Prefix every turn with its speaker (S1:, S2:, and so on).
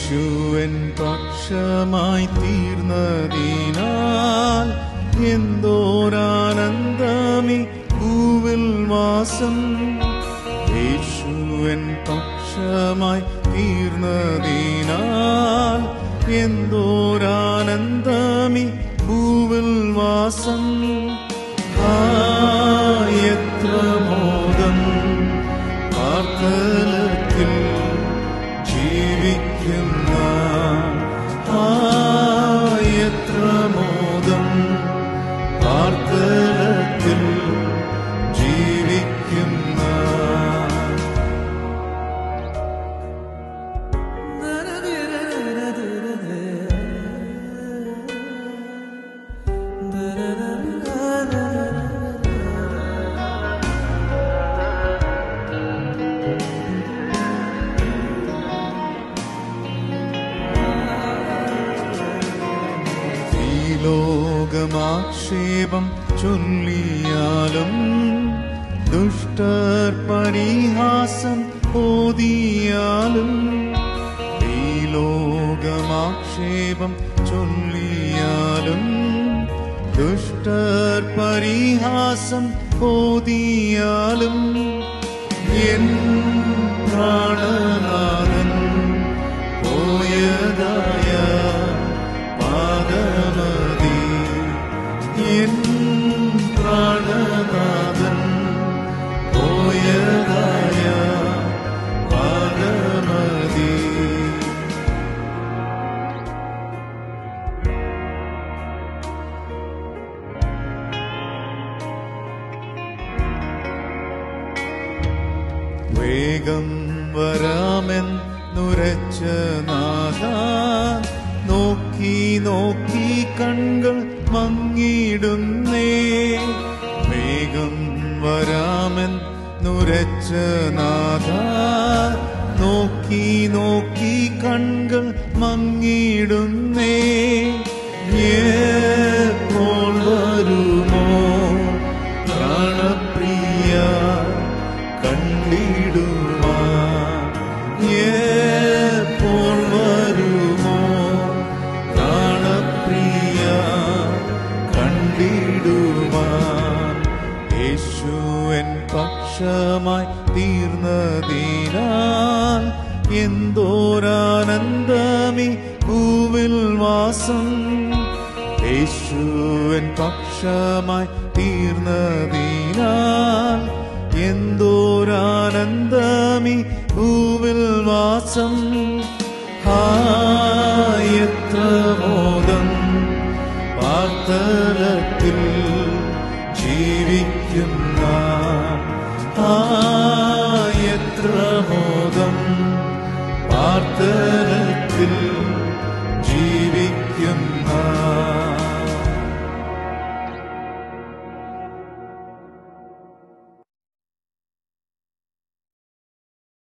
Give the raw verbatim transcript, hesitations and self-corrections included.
S1: യേശുവൻ പക്ഷമായി തീർന്നതിനാൽ എന്തോരാനന്ദമി ഭൂവിൽ വാസം. യേശുവൻ പക്ഷമായി തീർന്നതിനാൽ എന്തോരാനന്ദമി ഭൂവിൽ വാസം. ആ എത്ര മോദം പാർത്തലത്തിൽ ജീവിക്കുന്ന, ആ എത്ര മോദം പാർത്തലത്തിൽ ജീവിക്കുന്ന. ലോകമാക്ഷേപം ചൊല്ലിയാലും ദുഷ്ടർ പരിഹാസം ഓതിയാലും, ഈ ലോകമാക്ഷേപം ചൊല്ലിയാലും ദുഷ്ടർ പരിഹാസം ഓതിയാലും, എൻ പ്രാണനാഥൻ പോയതായ പാദമതി, എൻ പ്രാണനാഥൻ പോയതായ പാദമതി. വേഗം വരാമെന്നുരച്ച നാഥ, നോക്കി നോക്കി കണ്ണുകൾ മങ്ങിടുന്നേ. വേഗം വരാമെന്നുരച്ച നാഥ, നോക്കി നോക്കി കണ്ണുകൾ മങ്ങിടുന്നേ. എപ്പോൾ വരുമോ പ്രാണപ്രിയ കണ്ടിടുവാൻ, എപ്പോൾ വരുമോ പ്രാണപ്രിയ കണ്ടിടുവാൻ. യേശുവൻ പക്ഷമായി തീർന്നതിനാൽ എന്തോരാനന്ദമി ഭൂവിൽ വാസം. യേശുവൻ പക്ഷമായി തീർന്നതിനാൽ എന്തോരാനന്ദമി ഭൂവിൽ വാസം. ആ എത്ര മോദം പാർത്തലത്തിൽ ജീവിക്കുന്ന, ആ എത്ര മോദം പാർത്തലത്തിൽ ജീവിക്കുന്ന.